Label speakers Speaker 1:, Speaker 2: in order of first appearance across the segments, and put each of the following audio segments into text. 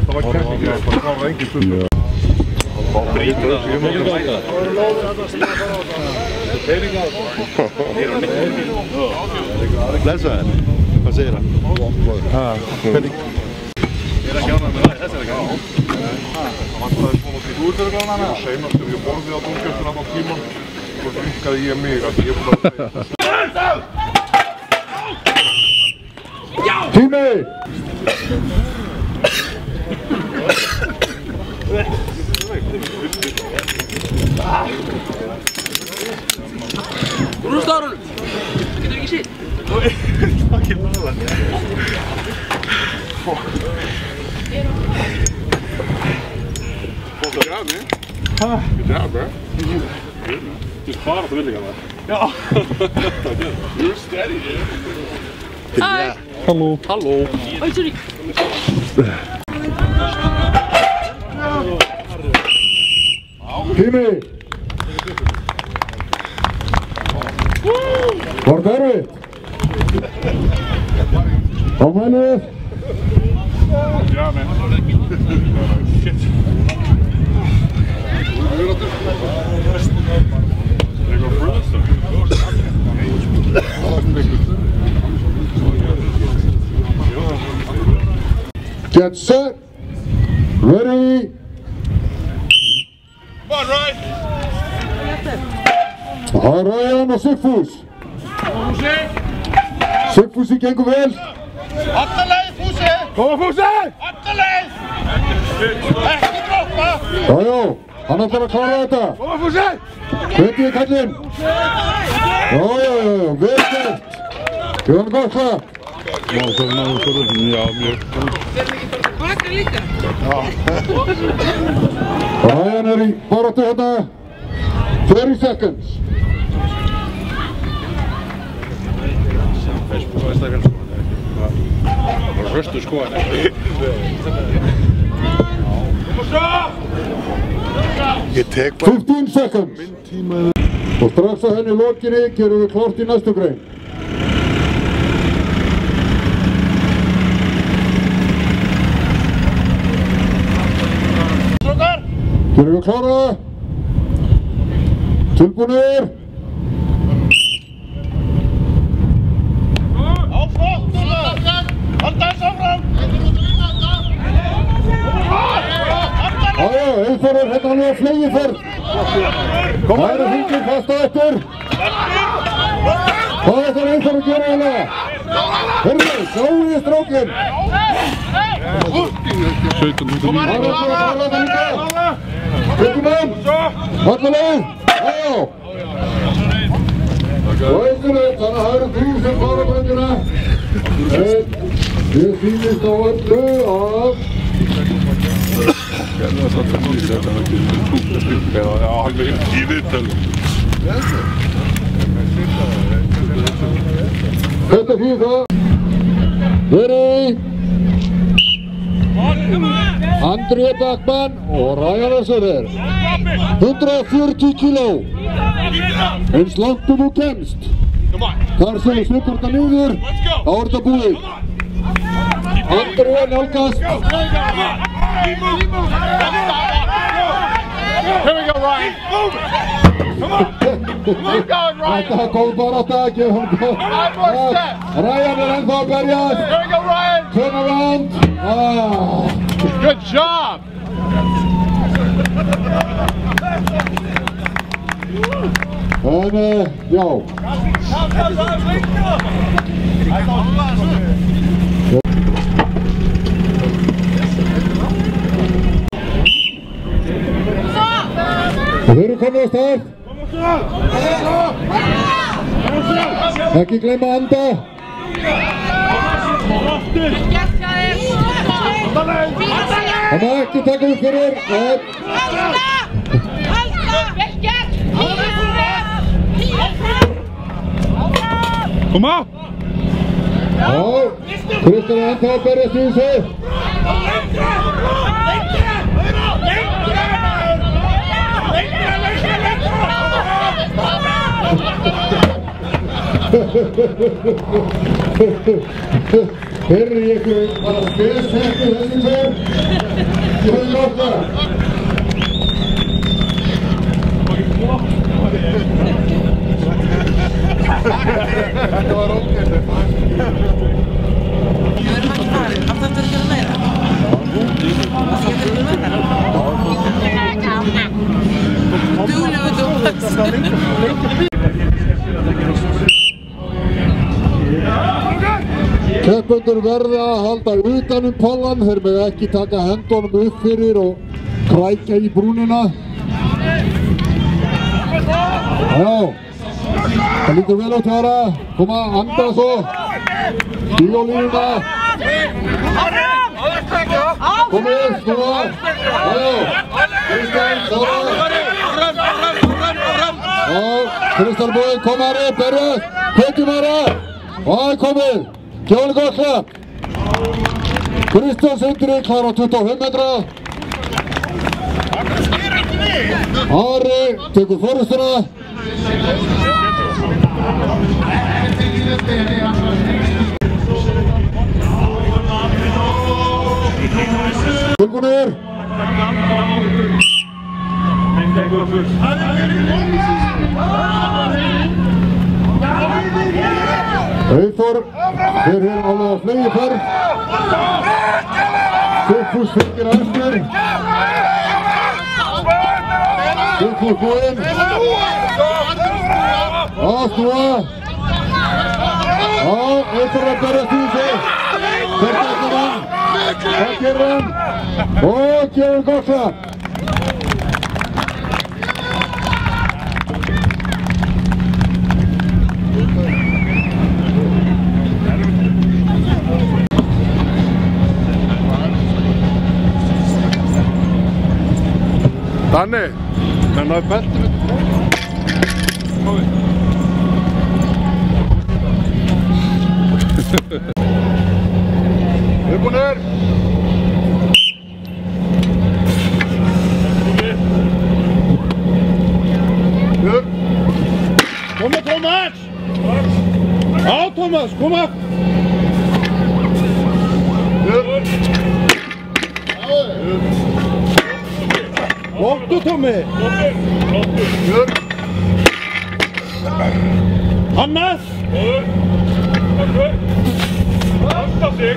Speaker 1: Það var keppingar, það var engin stund.
Speaker 2: Blessaður, hvað segir hann? Hvernig?
Speaker 1: Ég ekki ánægður með það, þessi ekki ánægður. Það vantaði svona til útverðugáðana. Ég var seinastur, ég borði á dómgjöftur allan tíman. Svo ynkaði ég mig að ég búið að segja.
Speaker 2: Tími!
Speaker 3: Rústa árunum! Það getur ekki sitt.
Speaker 1: Það er ekki náða. Good job, man. Good job, bro. Just far off the middle of that. You're steady, dude.
Speaker 3: Hi.
Speaker 2: Hello.
Speaker 3: Hello. Oi, sorry.
Speaker 2: Tími! Var það erfitt? Á mælið!
Speaker 1: Yeah, man. Shit. They go further stuff.
Speaker 2: Get set! Ready!
Speaker 1: Come on, Ryan!
Speaker 2: Það er Ryan og Sigfús! Sigfúsi gengur vel!
Speaker 1: Alla leið, Fúsi!
Speaker 2: Koma Fúsi!
Speaker 1: Alla leið! Ekki droppa!
Speaker 2: Jájá, hann ætlar að klára þetta!
Speaker 1: Koma, Fúsi!
Speaker 2: Hvetið kallinn! Jájá, vel gert! Ég var gott það! Já, það er náður skorðum, já, mjög.
Speaker 3: Bakar líka.
Speaker 2: Ryan er í baráttu hérna. 30 seconds.
Speaker 1: Það var höstu skoðan.
Speaker 2: 15 seconds. Og strax að henni lokinni gerum við klárt í næstu grein. Gerum við klára? Tilbúinir?
Speaker 1: Áfram! Halda þess áfram!
Speaker 2: Jájá, Eyþór er hérna nú að flegi fyrr. Það eru hringir fast á eftir. Hvað ætlar Eyþór að gera hérna? Hörðu, sjáu í strákinn. 17
Speaker 1: Koma hann í klára!
Speaker 2: Tökum hann! Alla leið! Já! Og einhverjum, þannig að það eru 3 sem fara bröndina. En ég sýnist á öllu að...
Speaker 1: Já, hann er í viðtölu.
Speaker 2: Þetta fyrir það. Darri! André Bachmann og Ramsauer. 140 kíló. Eins langt þú kemst. Þar sem við svipar þetta niður, þá er þetta búið. André nálgast.
Speaker 1: Here we go, Ryan. Come on. Keep going, Ryan.
Speaker 2: Þetta er góð barátta, gefum hann góð. Ryan er ennþá að berjast.
Speaker 1: Here we go, Ryan.
Speaker 2: Turn around.
Speaker 1: Good job.
Speaker 2: En, já. Þeir eru komið á stað. Ekki gleyma að anda. Það má ekki taka upp fyrir.
Speaker 1: Koma!
Speaker 2: Já, Kristján er ennþá að berjast í þessu. Fyrir ykkur bara speshettu þessi tveir. Gjörðu gott það.
Speaker 1: Þetta var ógætt.
Speaker 3: Við erum ekki farið, áttu eftir að gera meira? Það getur ekki meira. Duglegur Tómas.
Speaker 2: Keppendur verða að halda utan pollan, þeir með ekki taka hendunum upp fyrir og krækja í brúnina. Já, það lítur vel út að koma að anda svo. Stíg á línuna. Komið, snúa. Já, Kristján, já, Kristján búinn, kom Ari, berjast, kveikjum Ari. Og það komið. Kjóli gott hlapp. Kristján Sindri klar á 25 metra. Ari tekur forustuna. Tilbúinir. Eyþór fer hér alveg á flegiferð. Sigfús fylgir eftir. Sigfús búinn. Snúa. Já, Eyþór að berjast í sig. Þetta eftir hann. Það gerir hann. Og gefur gott hlapp.
Speaker 1: Danni, menn að belti mitt. Uppbúinir.
Speaker 4: Koma Tómas! Já Tómas, koma! Lóttu Tómi! Hannes!
Speaker 1: Hasta sig!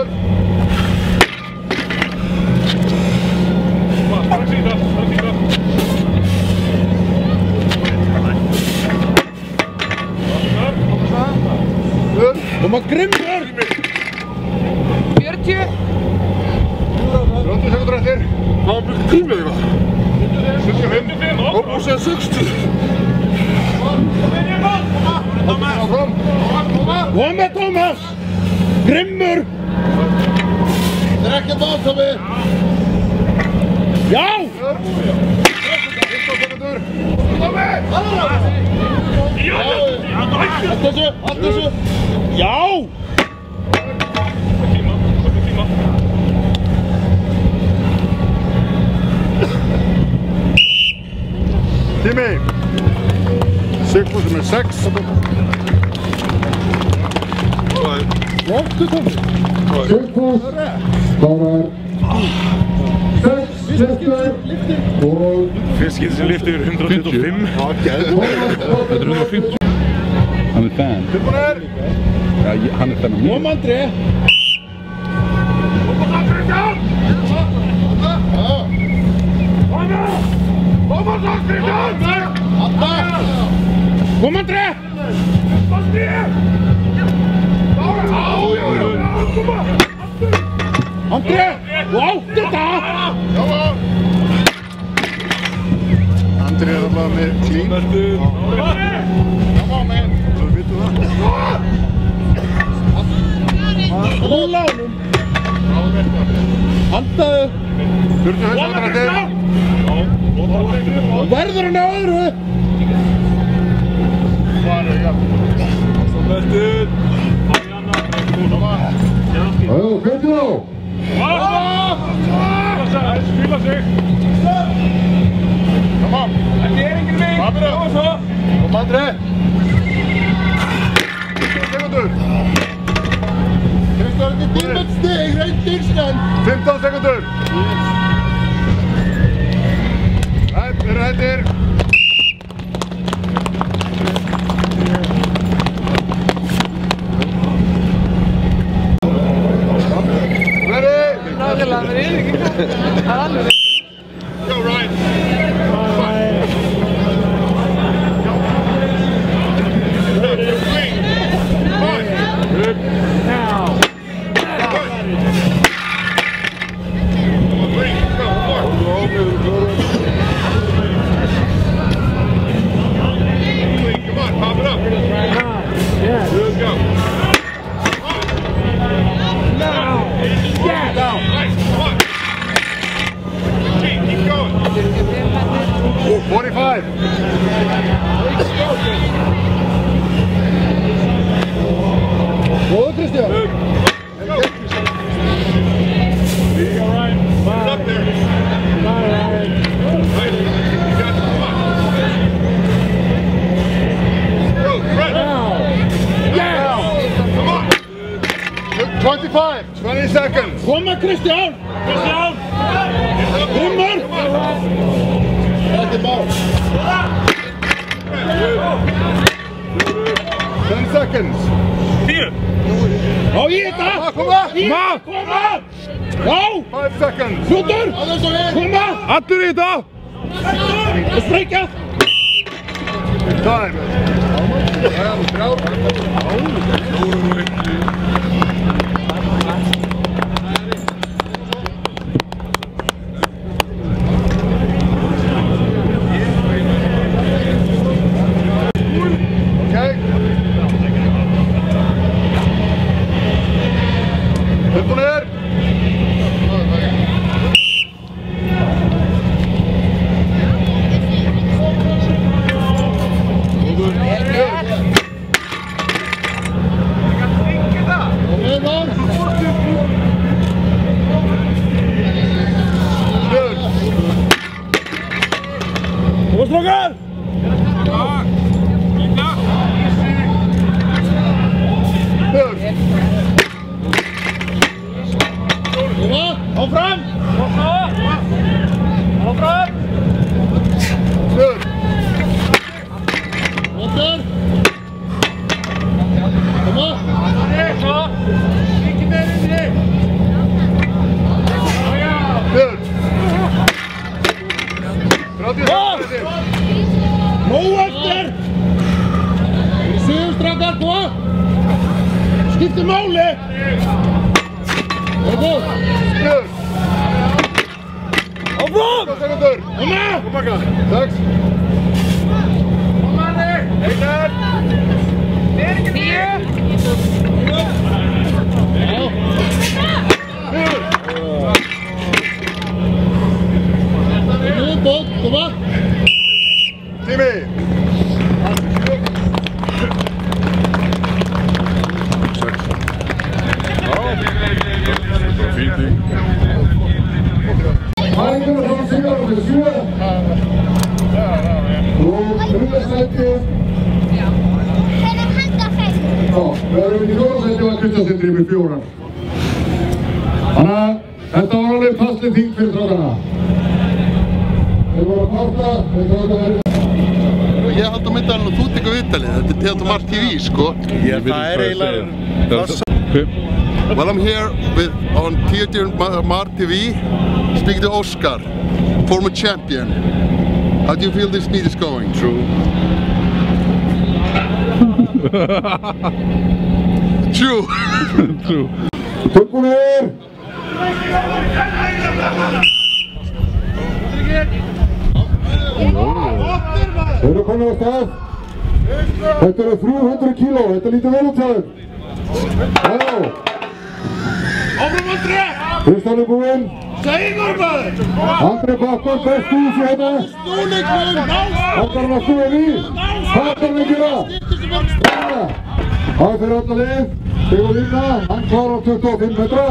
Speaker 4: Koma Grimmur!
Speaker 3: 40.
Speaker 1: 30 sekundur eftir. Hvað var mjög tímið þér það? 75. Og sér 60.
Speaker 4: Koma Tómas! Grimmur!
Speaker 1: Það er ekkert bát, Tómi.
Speaker 4: Já!
Speaker 1: 15 sekundur.
Speaker 4: Allt þessu! Já!
Speaker 1: Tími. Sigfús með 6.
Speaker 4: Lóttu Tómi!
Speaker 2: Sigfús klarar 6 sestur og
Speaker 1: Fyrst getur sem lyfti yfir 125.
Speaker 5: Þetta er 150. Hann er fan.
Speaker 1: Tilbúinir.
Speaker 5: Já, hann er fan af mér.
Speaker 4: Kom André! Kom André! André! Þú átti þetta!
Speaker 1: André er allavega með klín. Þú vitum það.
Speaker 4: Rúla honum! Handaðu!
Speaker 1: 40 sekundur eftir.
Speaker 4: Verður hann á öðru!
Speaker 2: já, hvernig á?
Speaker 1: Spila sig. Kom on. Þetta er enginn mig. Kom André. 20 sekundur. Kristján
Speaker 4: Kristján.
Speaker 1: 15 sekundur. Þeir hættir. Go, Ryan. Good. Now. Come on, pop it up. Yeah. Good, go. Now. Yeah. Down. Nice. Come on. Keep going. 45.
Speaker 2: Go, Kristján.
Speaker 1: Go. Be all right. Bye. Up there.
Speaker 4: Bye, Ryan.
Speaker 1: Nice. You got it. Come on. Go, Fred.
Speaker 4: Now.
Speaker 1: Yes. Come on. 25. 20 seconds.
Speaker 4: Komma, Kristján. Kristján. Himmar.
Speaker 1: That's the ball. 10 seconds.
Speaker 4: Here. Á í þetta.
Speaker 1: Koma.
Speaker 4: Koma. Já.
Speaker 1: 5 seconds.
Speaker 4: Fljótur. Koma.
Speaker 1: Allur í þetta.
Speaker 4: Og sprengja.
Speaker 1: Time. Okay. Upp ner.
Speaker 4: Kom strákar. Koma. Áfram. Áfram.
Speaker 1: Good.
Speaker 4: Åter. Koma. Ikke mer inn i.
Speaker 1: Good. 30 seconds.
Speaker 4: Nóg eftir. Við séum strákar på. Skiptir máli. Good. Áfram.
Speaker 1: 15 sekundur.
Speaker 4: Koma.
Speaker 1: 6.
Speaker 4: Koma þig.
Speaker 1: Einar.
Speaker 4: Koma.
Speaker 1: Tími.
Speaker 2: Ari Gunnarsson sigur með 7 og þriðja sæti. Við erum í fjórða sæti og Kristján Sindri með 4. Þannig að þetta var alveg fastið þing fyrir strákana. Þeir voru að fáta, þeir voru að verða.
Speaker 6: Ég held á myndalinn og þú tekur viðtalið, þetta er Theater Mart TV sko.
Speaker 5: Það eiginlega...
Speaker 6: Well, I'm here on Theater Mart TV, speaking to Oscar, former champion. How do you feel this meet is going?
Speaker 5: True.
Speaker 6: True.
Speaker 5: True.
Speaker 2: Tilbúinir! Þeir eru komin á stað. Þetta eru 300 kíló, þetta lítið vel út hjá þeim. Já.
Speaker 4: Áfram André!
Speaker 2: Kristján er búinn.
Speaker 4: Sigur maður!
Speaker 2: André Bachmann best í þessu hérna.
Speaker 4: Snúningsmun!
Speaker 2: Ætlar hann að snúa við? Hvað ætlar hann að gera? Það er fyrir alla lið. Sigur lína, hann klárar 25 metra.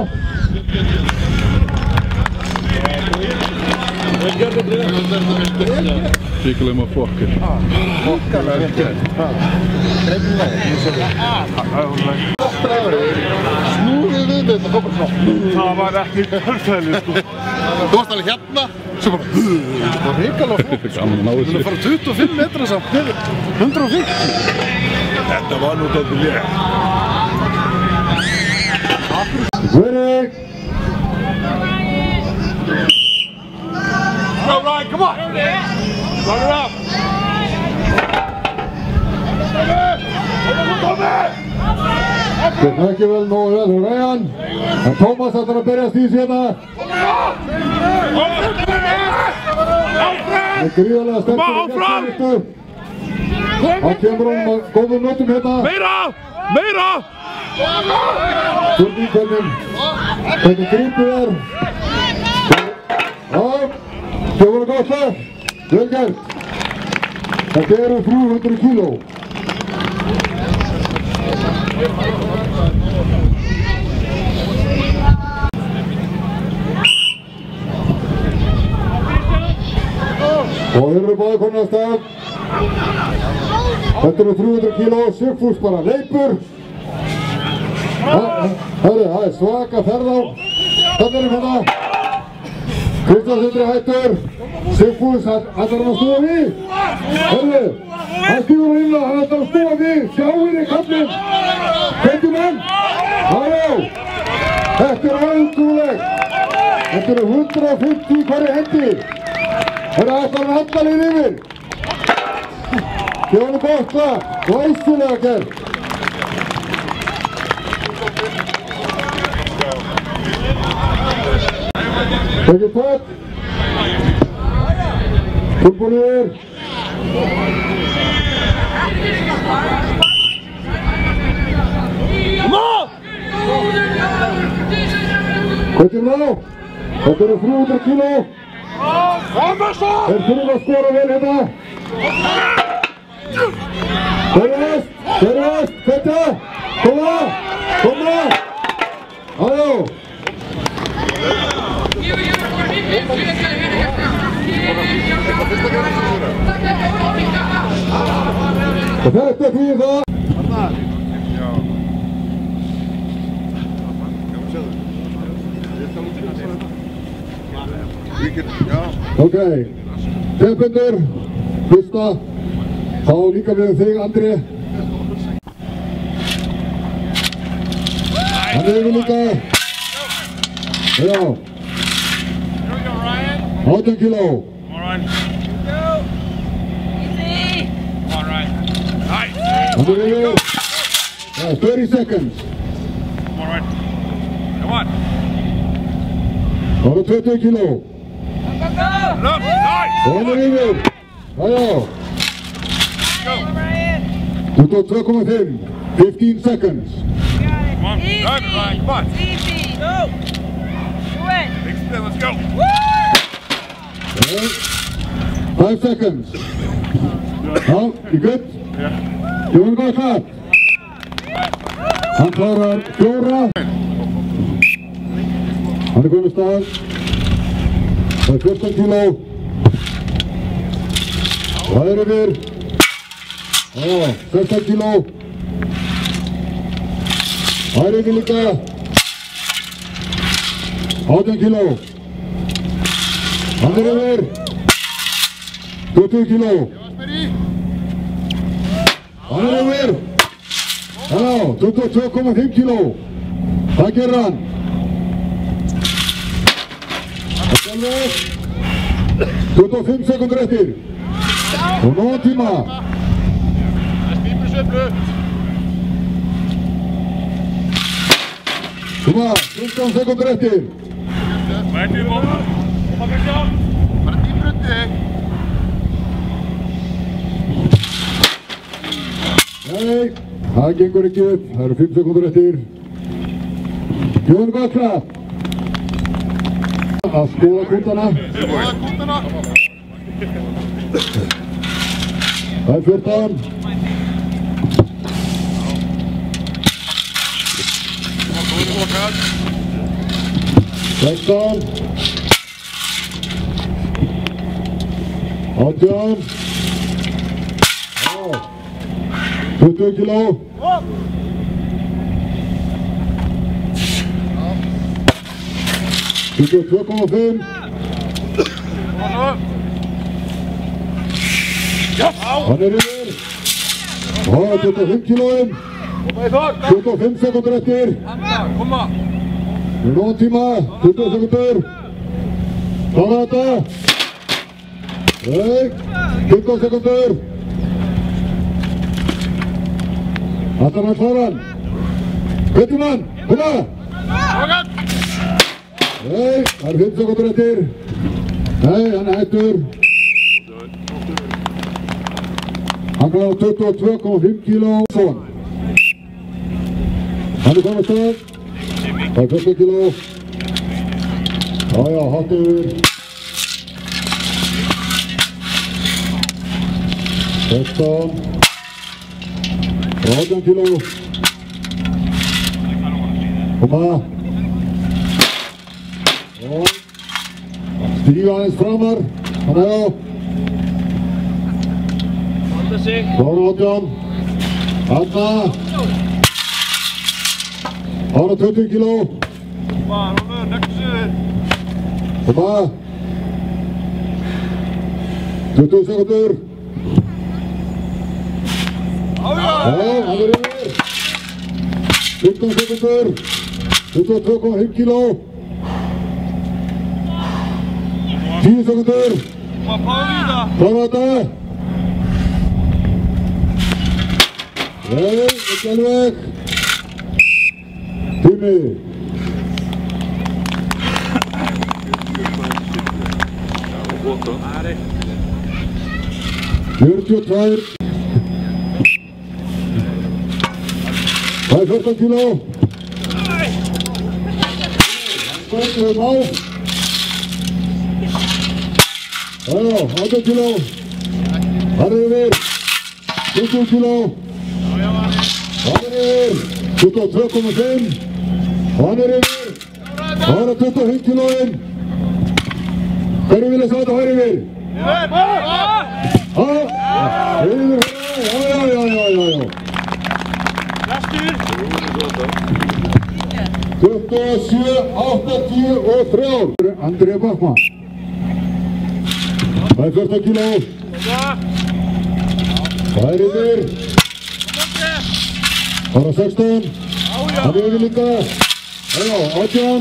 Speaker 5: Skikkelig með fokkir.
Speaker 6: snúrið við mig, þetta kom bara svona.
Speaker 1: Það var ekki tölfæðileg, sko.
Speaker 6: Þú varst alveg hérna, svo bara það var hrikalega flott. Þú erum að fara 25 metra samt niður 150.
Speaker 1: Þetta var nú dálítið létt.
Speaker 2: Ready?
Speaker 1: Go, Ryan, come on! Run it up!
Speaker 2: Þetta ekki vel nógu vel hjá Ryan. En Tómas ætlar að berjast í sig hérna. Það er gríðarlega sterkur í næstu. Hann kemur honum að góðum notum hérna.
Speaker 1: Meira! Meira!
Speaker 2: Spurning hvernig grípið er. Já, það voru gott lag. Vel gert. Þetta eru 300 kíló. Og þeir eru báðir komin af stað. Þetta eru 300 kíló, Sigfús bara leipur. Hörru, það er svaka ferð á. Þetta er hérna. Kristján Sindri hættur. Sigfús, hann ætlar hann að stóða við. Hörru, hann stígur inn og hann ætlar að stóða við. Sjáir í kallinn. Hvernig menn? Halló. Þetta er algjörleg. Þetta eru 150 hverju hendi. Hörru, ætlar hann allalinn yfir. Gefa hann gott lag. Glæsilega gert. Tekið tætt. Tilbúinir. Hvernig ná? Þetta eru 300 kíló. Þeir þurfum að skora vel hérna. Berjast, þetta. Koma. Halló. Og þetta því það. Ok, keppendur, fyrsta, þá líka við þig, André. Hann er líka. Já. 18 kíló. Hann er yfir. 30 seconds. Það eru 20 kíló. Og hann er yfir. Jájá. 22,5. 15 seconds.
Speaker 3: Easy. Go. Do it.
Speaker 1: Big spin, let's go.
Speaker 2: 5 seconds. Now, you good? You want to go fast? Hann klarar 4. Hann er komið stað. Það er 14 kíló. Það er yfir. 16 kíló. Það er yfir líka. 18 kíló. Hann er yfir. 20 kíló. Hann er yfir. 22,5 kíló. Það gerir hann. Það er alveg. 25 sekundur eftir. Og nóg tíma. Koma, 15 sekundur eftir.
Speaker 1: Bara dýbrundi.
Speaker 2: Nei, það gengur ekki upp. Það eru 5 sekundur eftir. Gjörðu gott kraft. Að skoða kútana. Það er 14. 16. 18. 20 kíló. 22,5. Hann yfir. 25 kílóin. 25 sekundur eftir. Við nógum tíma. 20 sekundur. Klára þetta. 15 sekundur. Allar hann kláran. Pettumann, koma! Nei, það 5 sekundur eftir. Nei, hann hættur. Hann gláði 22,5 kíló. Hann komið stað. Það 40 kíló. Já, hátt yfir. 16. 18 kíló. Koma. Og stíga aðeins framar. Hann á. Klára 18. Hanna. Ára 20 kíló. Koma. 20 sekundur. Hann yfir. 15 sekundur. 22,5 kíló. 10 sekundur. Klára þetta. Nei, ekki alveg. Tími. Ari. 42. Það 14 kíló. Skottum á. Já, 18 kíló. Hann yfir. 20 kíló. Hann yfir. 22,5. Hann yfir. Það 25 kílóin. Hverju vilja sjá þetta hægri yfir? Yfir. Já. Lastur. 27, 80 og 3. André Bachmann. Það 14 kíló. Það yfir. Það 16. Hann yfir líka. Já, 18.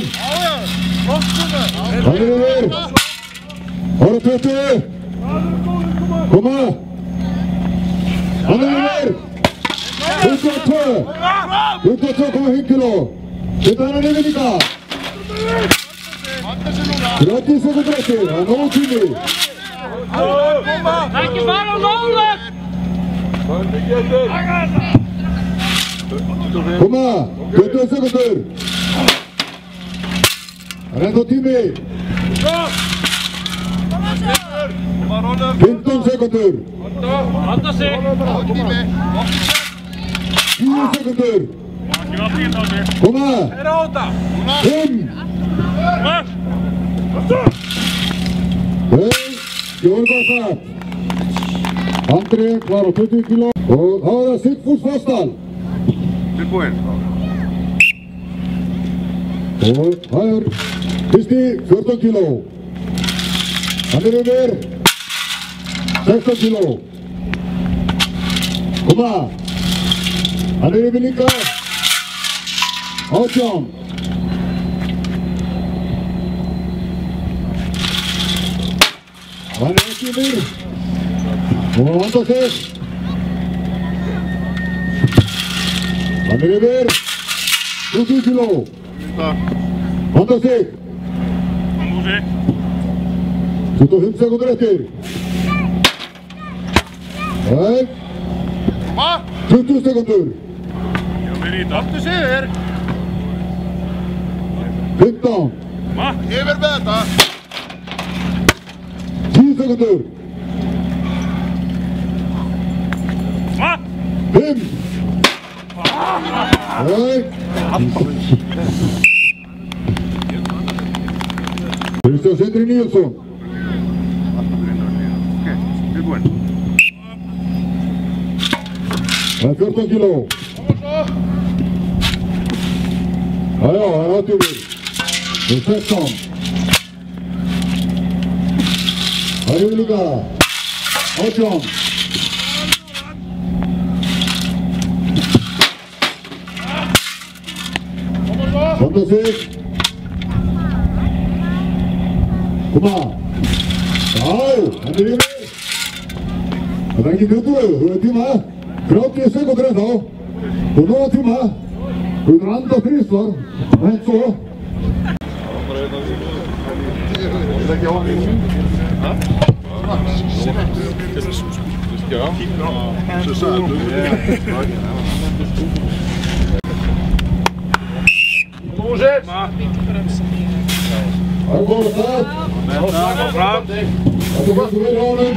Speaker 2: Hann yfir. Það 20. Koma. Hann yfir. 22,5 kíló. Þetta hann yfir líka. 30 sekundur eftir. Það nógu tími.
Speaker 4: Ekki fara á nálægt!
Speaker 2: Koma. 20 sekundur. Það ennþá tími. 15 sekundur.
Speaker 4: Halda sig!
Speaker 2: 10 sekundur. Koma. 5. Gjörðu það. André klára 20 kíló. Og þá það Sigfús Fossdal.
Speaker 1: Tilbúinn.
Speaker 2: Og það fyrsti 14 kíló. Hann yfir. 16 kíló. Koma. Hann yfir líka. 18. Hann ekki yfir. Og handa sig. Hann yfir. 20 kíló. Handa sig. 25 sekundur eftir. Nei. 20 sekundur.
Speaker 4: Halda sig!
Speaker 2: 15.
Speaker 6: Yfir með þetta.
Speaker 2: 10 sekundur. 5. Nei. Kristján Sindri Níelsson.
Speaker 1: Tilbúinn.
Speaker 2: Það 14 kíló. Já, það 80 við. Það 16. Það er líka 18. Sonda sig. Koma. Já, hann er yfir. Það er ekki 20, þú er tíma. 30 sekundur ennþá. Þú er nóga tíma. Þú er anda þrísvar. Og svo.
Speaker 1: Það er ekki á hann í hún. Já. Svo sagði þú. Músir!
Speaker 2: Það er góð stað.
Speaker 4: Kom fram.
Speaker 2: Þetta getur verið á honum.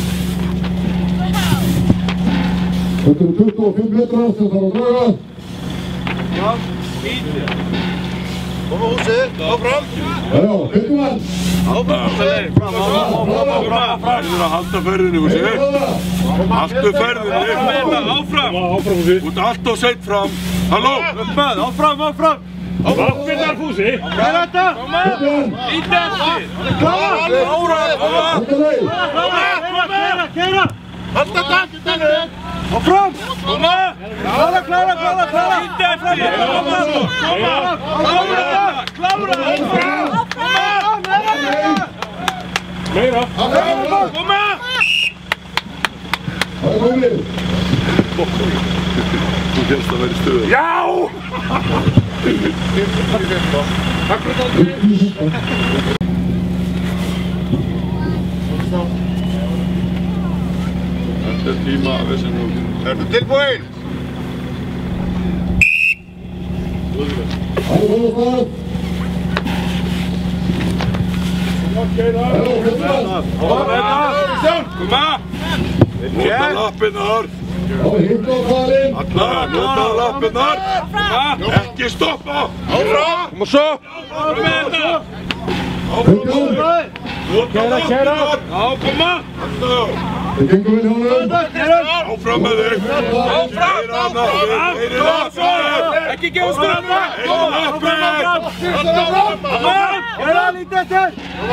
Speaker 2: Þetta eru 25 metrar sem þarf að draga.
Speaker 1: Koma húsið, áfram!
Speaker 2: Já, hittum hann!
Speaker 1: Áfram!
Speaker 5: Þú þurfum að halda ferðinu, húsið. Haltu ferðinu. Áfram! Út allt og seitt fram. Halló! Áfram!
Speaker 4: Lappirnar Fúsi.
Speaker 3: Hvað er þetta?
Speaker 4: Lítið eftir.
Speaker 3: Klára! Klára!
Speaker 1: Halda taktinu!
Speaker 3: Áfram!
Speaker 4: Koma!
Speaker 3: Klára!
Speaker 4: Lítið eftir. Klára!
Speaker 3: Meira!
Speaker 4: Koma!
Speaker 2: Það er komið!
Speaker 5: Þú helst að vera í stöðu.
Speaker 4: Já!
Speaker 1: Takk fyrir það!
Speaker 5: Þetta er tíma að við sem nú.
Speaker 1: Ertu tilbúinn?
Speaker 2: Það er góð stað!
Speaker 4: Koma!
Speaker 5: Nota lappirnar.
Speaker 2: Það er hitt á hvalinn!
Speaker 5: Nota lappirnar. Ekki stoppa.
Speaker 1: Áfram!
Speaker 4: Koma svo!
Speaker 5: Nota lappirnar.
Speaker 4: Já, koma!
Speaker 2: Það gengur vel hjá honum!
Speaker 5: Áfram með þig.
Speaker 4: Áfram! Ekki gefa stöðna!
Speaker 3: Klára lítið eftir!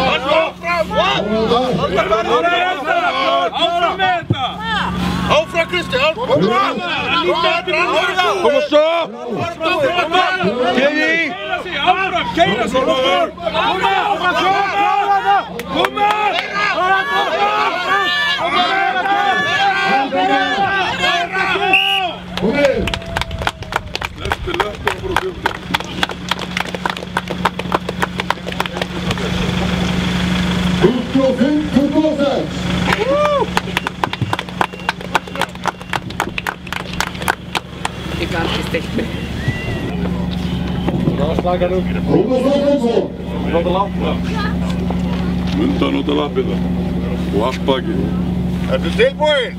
Speaker 4: Áfram með þetta!
Speaker 1: Áfram Kristján!
Speaker 4: Koma svo! Keiri! Áfram! Keira sig! Koma!
Speaker 5: Sleppti löppina bara og fjöldi.
Speaker 3: Ég gat ekki steikt mig.
Speaker 5: Munda að nota lappirnar. Og allt bakið.
Speaker 1: Ertu tilbúinn?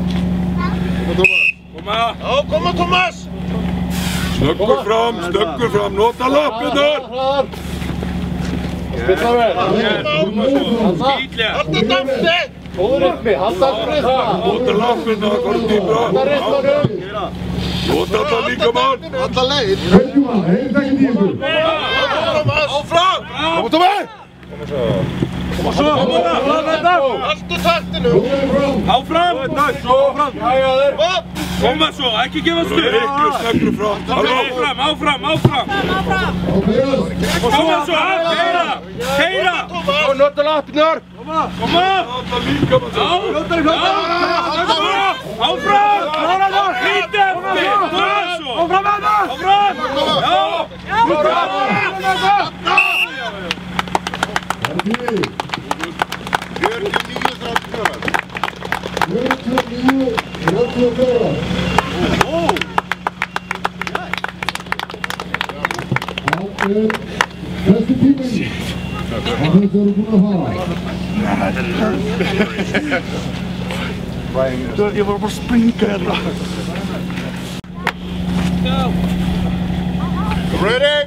Speaker 4: Koma!
Speaker 1: Já, koma Tómas!
Speaker 5: Snöggur fram, nota lappirnar.
Speaker 2: Spilla vel!
Speaker 4: Skýtlega!
Speaker 1: Halda taktinu!
Speaker 2: Góður ykkur, halda ritma!
Speaker 5: Nota lappirnar, fara dýbra.
Speaker 2: Halda ritmanum!
Speaker 5: Nota þetta líka mann.
Speaker 1: Alla leið!
Speaker 2: Veljum hann, heyrðu ekki í ykkur!
Speaker 1: Áfram!
Speaker 5: Koma Tómas!
Speaker 4: Koma svo!
Speaker 1: Halda taktinu!
Speaker 4: Áfram! Koma svo, ekki gefa stuð!
Speaker 5: Miklu snöggru fram.
Speaker 4: Áfram! Koma svo, keira!
Speaker 1: Nota lappirnar!
Speaker 4: Koma!
Speaker 5: Nota líka mann.
Speaker 4: Áfram! Lítið eftir! Koma svo! Áfram!
Speaker 2: Besti tíminn! Og þessu eru búin að fara.
Speaker 1: Ég var bara að springa hérna. Ready?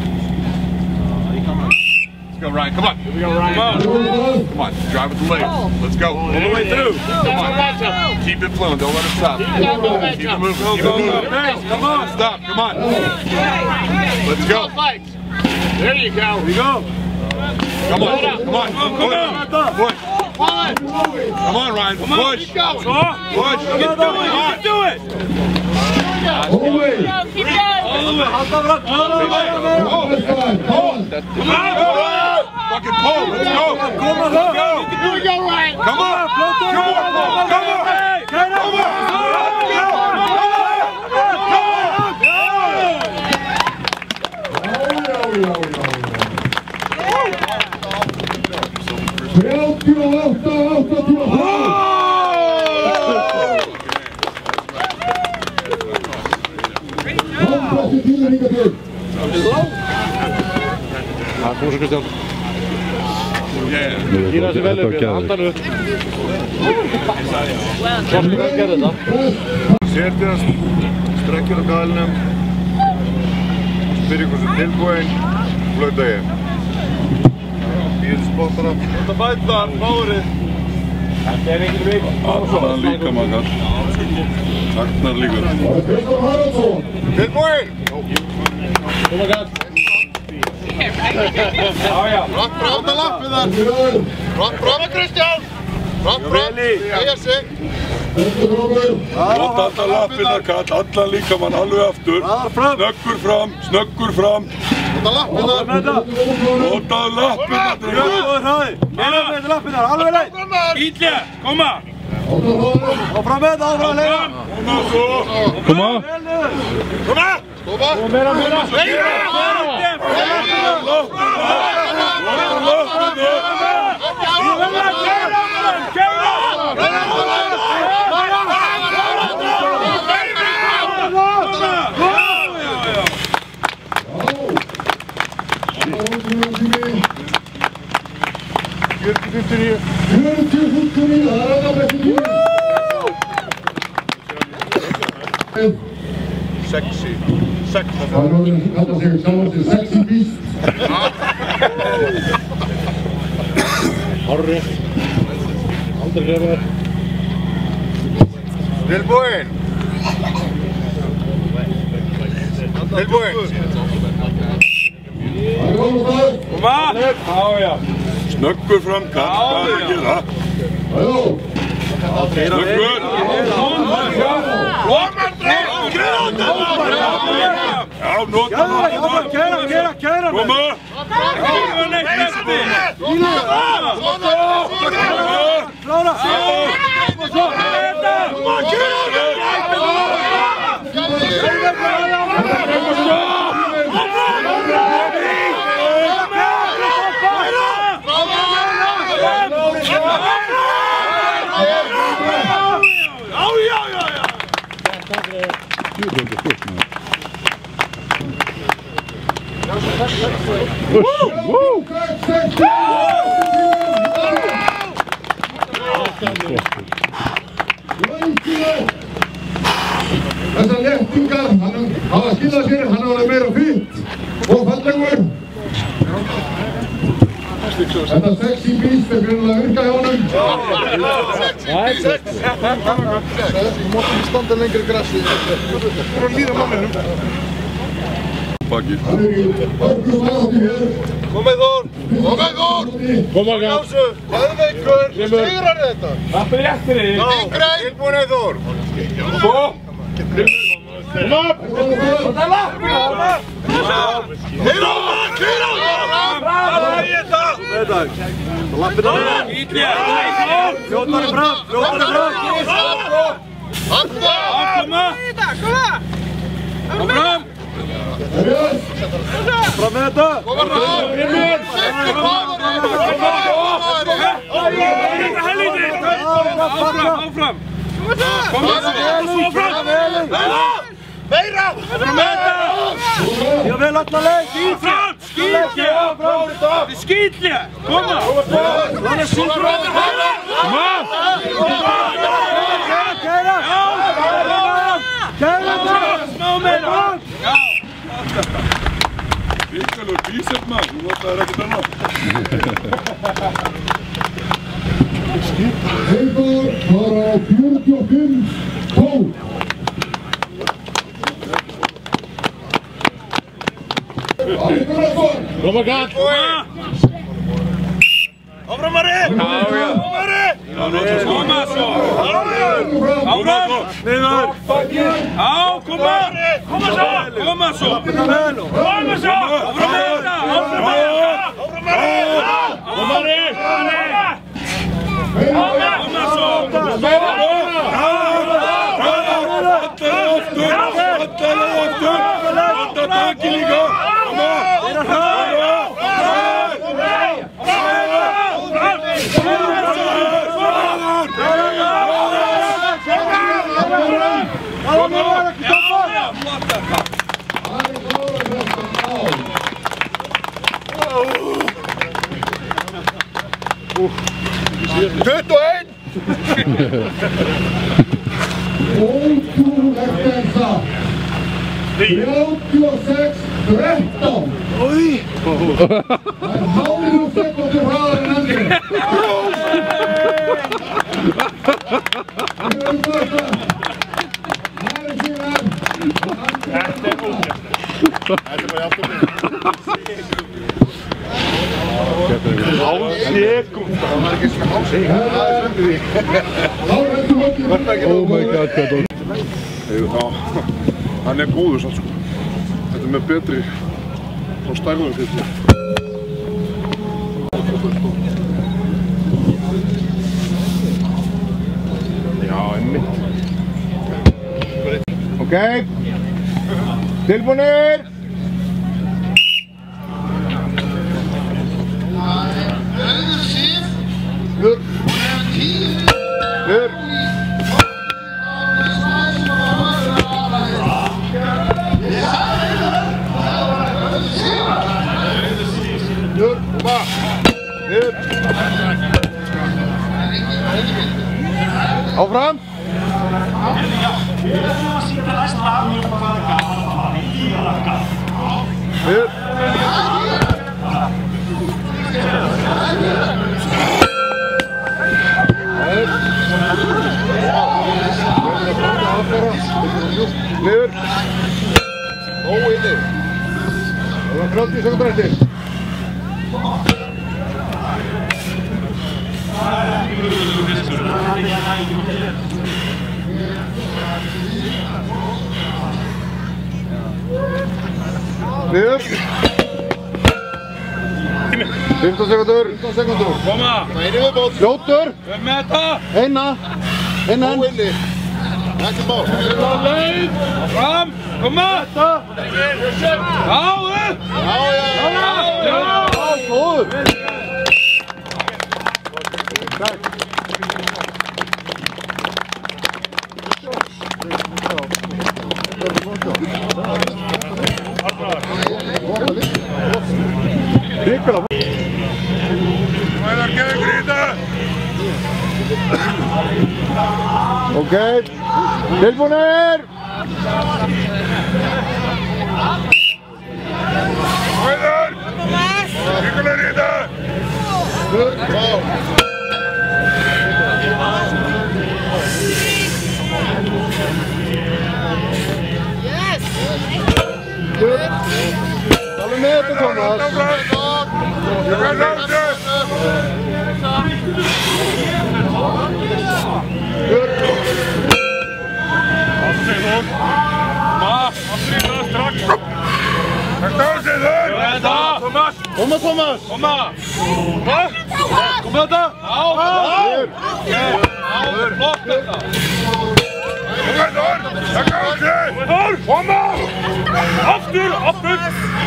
Speaker 1: Let's go, Ryan. Come on. Here we go, Ryan. Come on. Drive with the legs. Let's go. All the way through. Come on. Keep it flowing. Don't let it stop. Keep it moving. Keep it moving. Come on. Stop. Come on. Let's go. There you go. Here you go. Come on. Come on. Push. Come on, Ryan. Push. Push. You can do it. You can do it.
Speaker 4: Keep going.
Speaker 1: Fucking pull. Let's go. Come on.
Speaker 4: Here we go, Ryan.
Speaker 1: Come on.
Speaker 2: Kom så Kristján.
Speaker 5: Gýra sig vel upp hérna, handan upp. Svartu vel gerði þetta.
Speaker 7: Setjast, strekkir á galinum, spyrir hversu tilbúinn, flauta ég. Býður spottara.
Speaker 5: Þetta bæta, fárið. Þetta engin vik.
Speaker 1: Allan líka maður. Saknar líka.
Speaker 2: Kristján Haraldsson.
Speaker 7: Tilbúinn!
Speaker 5: Koma galt.
Speaker 7: Ratt fram með lappið þar. Ratt fram með Kristján. Ratt fram, segja sig.
Speaker 1: Nota allan lappirnar kall, allan líka mann alveg aftur. Snöggur fram.
Speaker 7: Nota lappirnar.
Speaker 1: Notaðu lappirnar, drengur.
Speaker 5: Kæra með lappirnar, alveg leið. Ítlega, koma. Áfram með þetta, áfram leiða.
Speaker 1: Koma.
Speaker 7: Koma.
Speaker 5: Meira.
Speaker 7: Sexy.
Speaker 2: Það kallar sig sjálfan sig sexy beast.
Speaker 5: Harri. Aldrei hreifar.
Speaker 7: Tilbúinn. Tilbúinn.
Speaker 5: Koma. Já.
Speaker 1: Snöggur fram kall, hvað er að gera? Snöggur. Já, nota lappirnar.
Speaker 5: Kæra.
Speaker 1: Koma.
Speaker 5: Klára.
Speaker 2: Þessar léttingar, hann hafa skilað sér, hann hafa verið meira fýtt og fallegur. Þetta sexy beast er greinilega að virka hjá honum.
Speaker 7: Þú mátt ekki standa lengur í grassi. Þú voru að líða manninum.
Speaker 1: Bakið.
Speaker 2: Hann er í örgum aðáttu hér.
Speaker 7: Kom Eyþór.
Speaker 5: Koma galt.
Speaker 7: Höfðveikur. Sigrar þetta.
Speaker 5: Lappir réttir þig.
Speaker 7: Yngrein. Tilbúinn Eyþór.
Speaker 5: Koma. Þetta er lappir.
Speaker 7: Keira á! Lappirnar.
Speaker 5: Ítlega. Fljótari fram.
Speaker 7: Handa!
Speaker 5: Koma. Fram. Fram með þetta.
Speaker 7: Koma fram! Sigfús Fossdal!
Speaker 5: Áfram. Meira! Fram með þetta. Ég vil alla leið. Skýtlega. Þið skýtlega. Koma. Það er Sigfús. Kæra. Smá meira.
Speaker 1: Ríkalur bísepp maður, þú notaðir ekkert annað.
Speaker 2: Eyþór var á 45-12. Ari Gunnarsson.
Speaker 5: Koma galt. Áfram Ari. Tómas svo! Áfram! Niður! Á, koma! Koma svo! Koma svo! Koma svo! Áfram með þetta! Áfram með þetta! Koma þig! Koma svo! Allir aftur! Halda taki líka! Koma!
Speaker 2: Ótrúlegt það. 36-13. Oj! Það hálfur sekundur hraðar en Andri.
Speaker 6: Oh my god, hann góður samt sko. Þetta með betri á stærðum fyrir því. Já, einmitt. Ok, tilbúinir! Hör! Hör! Hör! Koma! Hör! Áfram! Hör! Niður! Óinni! Það var 30 sekundar eftir. Niður! 15 sekundur! 15 sekundur!
Speaker 5: Koma!
Speaker 6: Fljótur!
Speaker 5: Við með þetta!
Speaker 6: Eina! Eina! Óinni! Ekki bá!
Speaker 5: Leið! Fram! Koma! Þetta! Já! Upp!
Speaker 6: Já! Góður! Takk! Ríkala!
Speaker 5: Mæðar geður grýta!
Speaker 6: Ok, tilbúinir!
Speaker 5: Mæðar! Ríkala grýta!
Speaker 6: Talum með þetta, Tómas! Koma, Tómas!
Speaker 5: Koma! Koma þetta! Já! Flott þetta! Koma Eyþór! Takk á sig! Eyþór! Koma! Aftur! Aftur!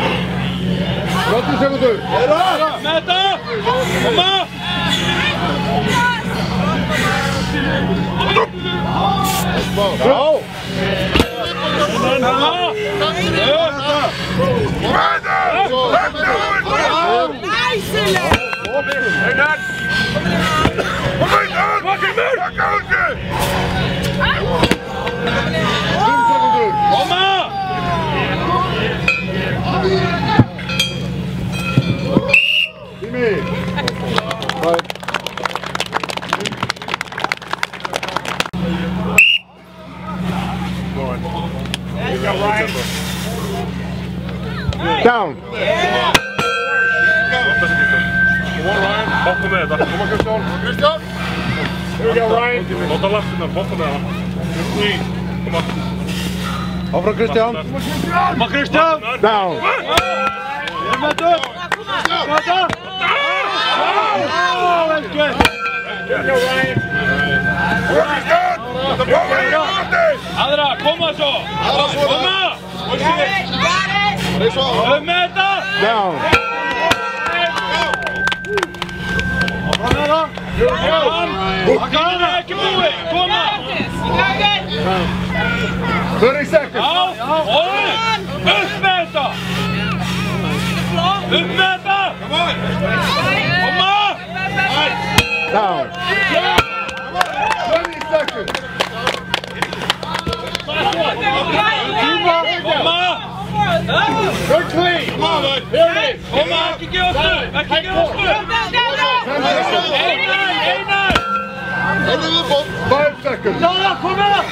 Speaker 6: 30 sekundur!
Speaker 5: Með þetta! Koma!
Speaker 6: Já! Down!
Speaker 5: Kom on Ryan, bakom med þetta. Kom on Kristján! Kristján!
Speaker 1: Here we go, Ryan. Nota lappirnar, hoppa með það. Kom on.
Speaker 7: Áfram Kristján.
Speaker 1: Kom on, Kristján.
Speaker 7: Down.
Speaker 1: Mötu. Mötu. Oh, that's good. Here we go, Ryan. Aðra, koma svo. Koma. Með þetta.
Speaker 7: Down.
Speaker 1: Koma. Ekki búið. Koma.
Speaker 7: 30 seconds.
Speaker 1: Upp með þetta. Upp með þetta. Koma.
Speaker 7: Down. 20 seconds.
Speaker 1: Koma.
Speaker 7: Good clean.
Speaker 1: Come on, bud. Here it is. Koma, ekki gefa upp. Ekki gefa upp.
Speaker 7: 5 seconds.
Speaker 1: Kom með.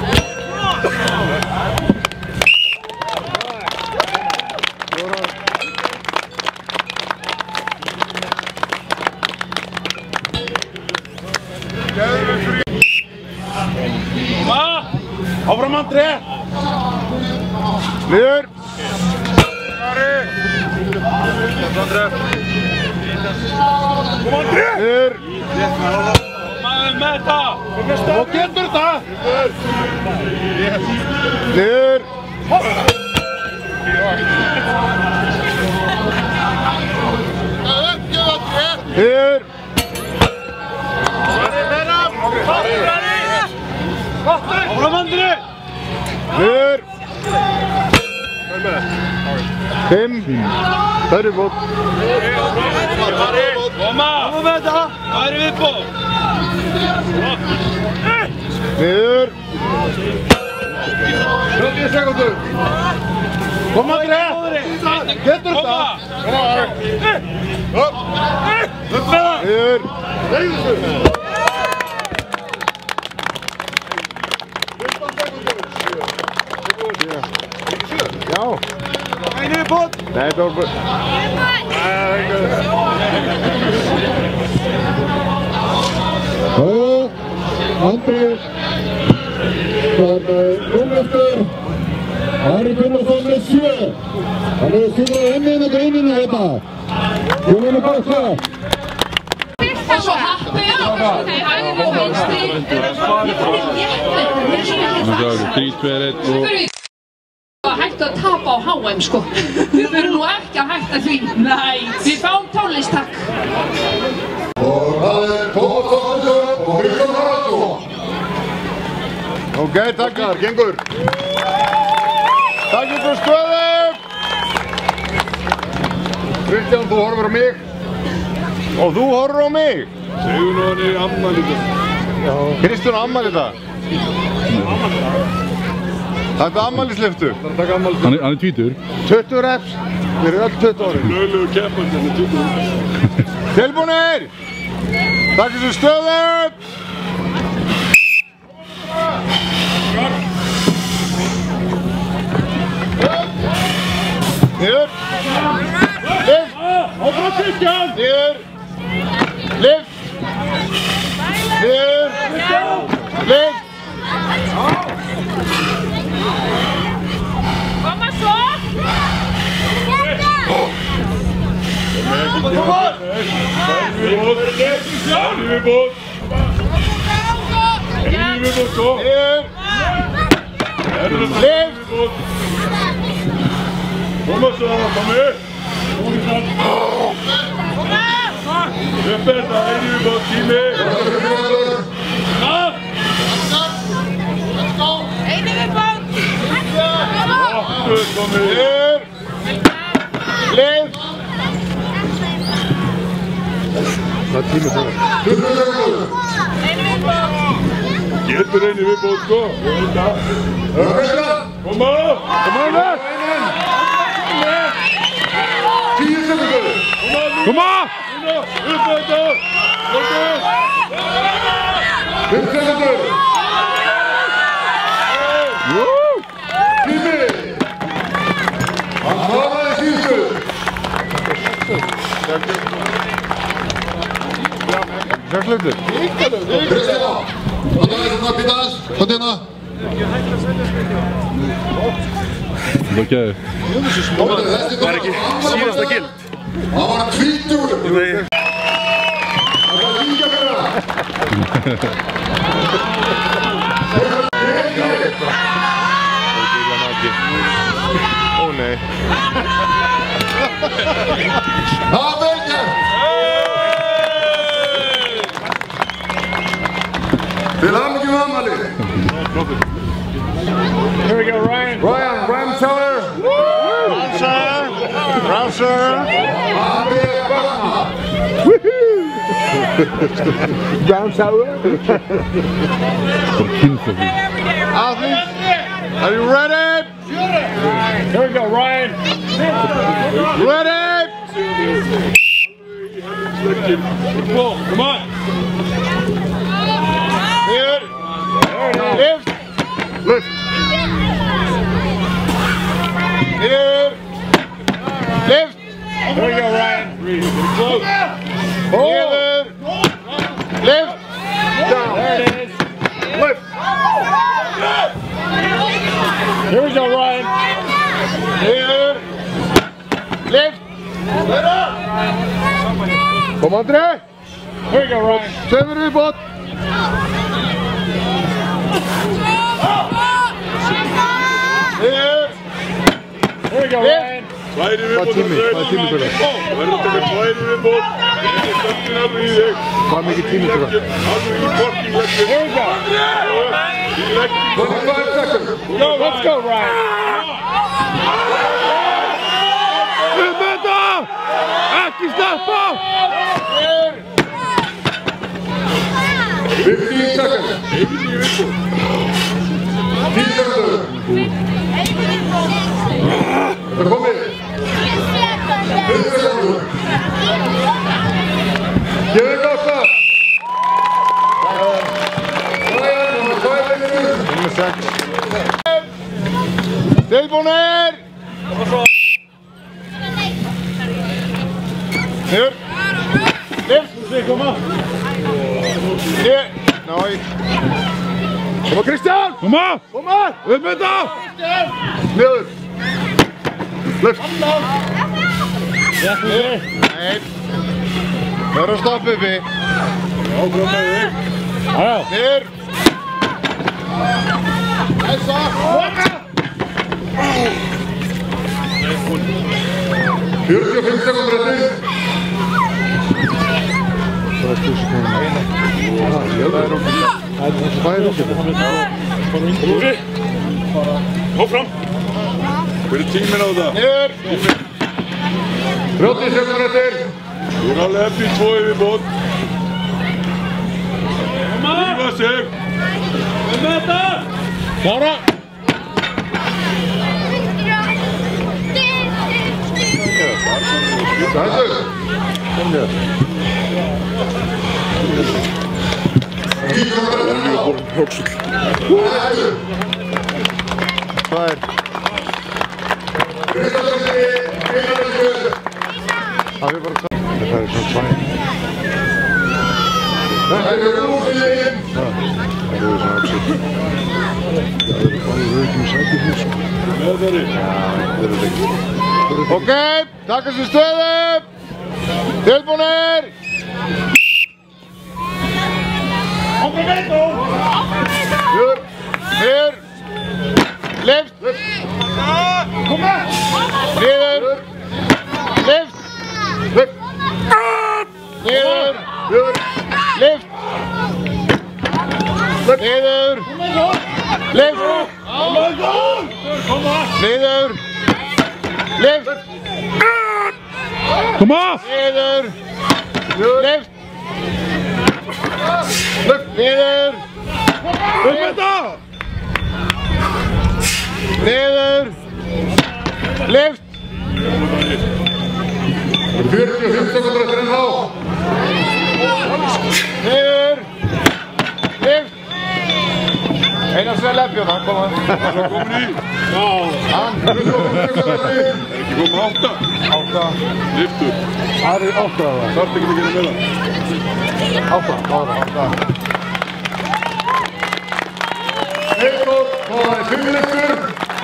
Speaker 7: Áfram André. Niður.
Speaker 1: Darri. André.
Speaker 7: Kom André. Niður.
Speaker 1: Maður með þetta.
Speaker 7: Þú getur þetta. Niður. Niður.
Speaker 1: Áfram Andri.
Speaker 7: Niður. 5. Það er viðbót.
Speaker 1: Koma. Koma með þetta. Það er viðbót.
Speaker 7: Niður. 20 sekundur. Kom André. Getur þetta.
Speaker 1: Upp með það.
Speaker 7: Niður. Já.
Speaker 1: Einu viðbót.
Speaker 7: Nei, það var bara...
Speaker 2: Andri Númeftur Ari Gunnarsson með 7. Hann hefur skrifað inn í greininu hérna. Við viljum baka.
Speaker 8: Og svo happi á. Nei, hann er með vinstri.
Speaker 1: Það er 3, 2, 1 og...
Speaker 8: Hættu að tapa á HM sko. Við verðum nú ekki að hætta því. Nei, við fáum tónlist takk.
Speaker 2: Og það er Tómas og Kristján Haraldsson.
Speaker 7: Ok, takk þar, gengur. Takk fyrir stöðu. Kristján, þú horfir á mig. Og þú horfir á mig.
Speaker 1: Segun og hann er ammali þetta.
Speaker 7: Kristján ammali þetta. Þetta er ammælisliftu.
Speaker 1: Hann er 20.
Speaker 7: 20 reps. Við erum öll 20 ári.
Speaker 1: Löglegu keppandi, hann er 20.
Speaker 7: Tilbúinir. Takk fyrir stöðu. Niður. Lift.
Speaker 1: Áfram Kristján.
Speaker 7: Niður. Lift. Niður. Lift.
Speaker 8: Koma svo.
Speaker 1: Koma svo, kom upp. Upp þetta, einu viðbót, tími.
Speaker 8: Einu viðbót.
Speaker 1: Kom upp.
Speaker 7: Lift. Það er tími það.
Speaker 8: Einu viðbót.
Speaker 1: Getur einu viðbót, sko. Koma!
Speaker 7: Koma inn. 10 sekundur.
Speaker 1: Koma! Upp þetta!
Speaker 7: 5 sekundur. Tími. Hann hraðaði síðustu.
Speaker 5: Sjökslutur.
Speaker 6: Kristján, hvað er það að býta þess? Hvað er það?
Speaker 5: Það er gæðið.
Speaker 6: Það var ekki síðasta gild. Það var hvítur. Það var líka fyrir það.
Speaker 5: Ó nei.
Speaker 6: Það er vel gert. Til hamingju með afmælið.
Speaker 5: Here we go, Ryan. Ramsauer. Ramsauer.
Speaker 6: André Bachmann.
Speaker 5: Ramsauer. Athletes, are you ready? Here we go, Ryan. Ready? Pull, come on. Here. Lift. Lift. Here. Lift. Here we go, Ryan. Close. Here. Lift. Down. There it is. Lift. Here we go, Ryan. Here. Lift. Kom André. Here we go, Ryan. Sömur við bort. Here. Here we go, Ryan.
Speaker 1: Sværi viðbót.
Speaker 5: Hvað er tími fyrir það?
Speaker 1: Verður að taka sværi viðbót. Stöndin alveg í þig.
Speaker 5: Hvað er mikið tími fyrir það?
Speaker 1: Alveg í korking leggir.
Speaker 5: Here we go.
Speaker 1: Í leggir.
Speaker 5: 25 seconds. Go, let's go, Ryan. Upp þetta! Ekki sleppa!
Speaker 6: 15 seconds. 10 sekundur. Það er komið. 5 sekundur. Gefið gott það. Nummer 6.
Speaker 5: Tilbúinir! Hér. Lift. Koma. Hér. Nei. Koma Kristján! Koma! Koma! Upp með þetta!
Speaker 6: Niður. Lift.
Speaker 5: Nei. Það er að stoppa uppi. Áfram með þig. Hér. Þessa.
Speaker 6: 45 sekundur eftir.
Speaker 5: Það er
Speaker 1: Áfram. Hver er tíminn á það?
Speaker 5: Hér.
Speaker 6: 30 sekundur eftir.
Speaker 1: Þú er alveg eftir 2 viðbót. Lífa sig. Með þetta.
Speaker 5: Klára.
Speaker 6: Sætur.
Speaker 5: Kom hér. Hvað er? Það er bara það er svona svæn.
Speaker 6: Það er úrslitin.
Speaker 5: Það er svona absitt. Það er bara rauðum sæti hér svo.
Speaker 1: Meðverði.
Speaker 5: Já, það er ekki. Ok, taka sér stöðu. Tilbúinir. Hér. Hér. Lift. Niður. Lift. Lift. Niður. Lift. Niður. Lift. Niður. Lift. Kom á. Niður. Lift. Niður. Upp þetta. Niður. Lift.
Speaker 6: 45 sekundur eftir en þá.
Speaker 5: Niður. Lift. Eina sem er lefjum, hann koma.
Speaker 1: Það er komin í.
Speaker 5: Hann.
Speaker 1: Er ekki komið 8?
Speaker 5: 8.
Speaker 1: Lyftur.
Speaker 5: Það er 8 af það.
Speaker 1: Þarf ekki að gera með það.
Speaker 2: Eyþór fór sigurlistur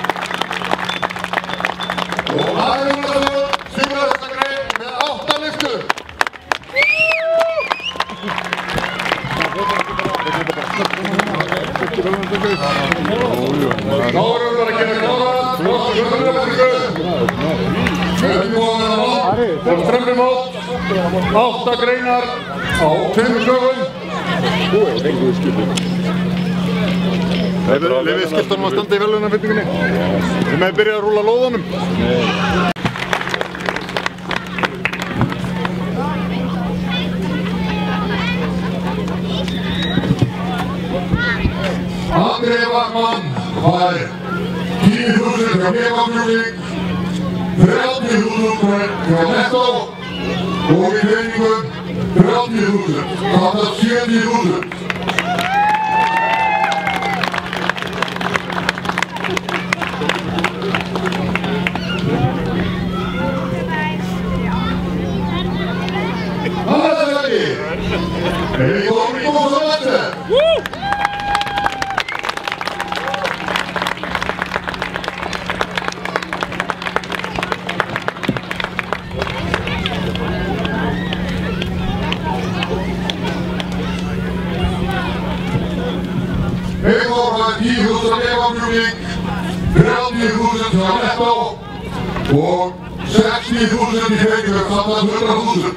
Speaker 2: og Ari Gunnarsson sigurlistakrein með 8 listur. Þá erum við að gera klára og strömmumót 8 greinar á 2 dögum. Lefið skiptunum að standa í verðlaunarveitingunni sem hefur byrjað að rúlla lóðunum. André Bachmann fær 10.000 hjá Kefafjúling, 30.000 hjá Melsteð og í peningum 30.000, það er 70.000. Eyþór Ingólfsson Melsteð. Eyþór fær 10.000 Kefafjúling, 30.000 hjá Melsteð og 60.000 í peningum, það er 100.000.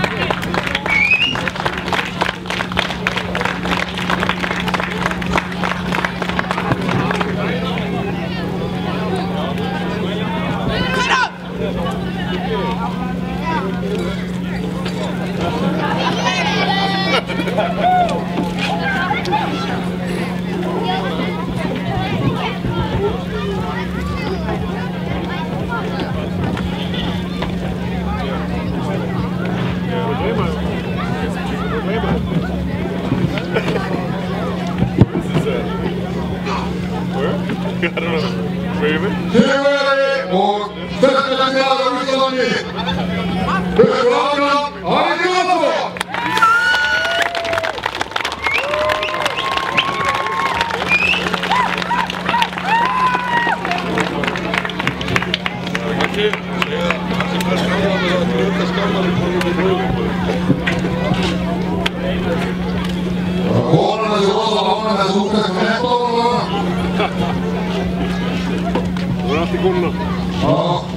Speaker 2: Sigurvegari og sterkasti maður á Íslandi, Ari Gunnarsson. Konan þessi rosa lána þessi útlæst með Eyþór.
Speaker 5: Það er allt í konuna.
Speaker 2: Já.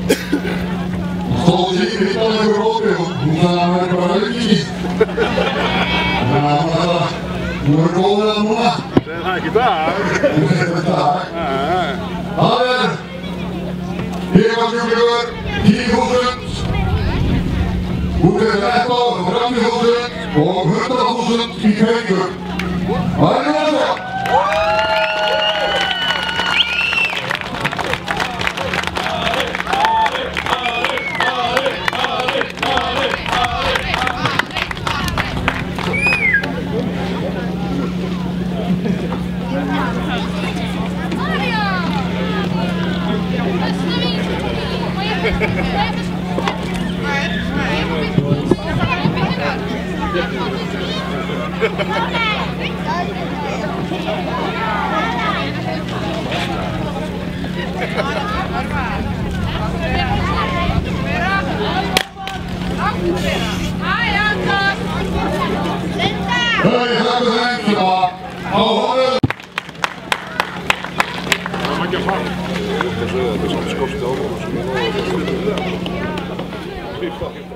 Speaker 2: Stóð sig í hittan einhver rópi og hún sagði að hann verði bara auðvík. Þannig að hún er góður að núna.
Speaker 5: Segði það ekki í dag.
Speaker 2: Hún segði það í dag. Það er Kefafjúlingur 10.000, útið Eyþór 30.000 og 100.000 í peningum. Ari Gunnarsson.
Speaker 5: Það er ekki að fara.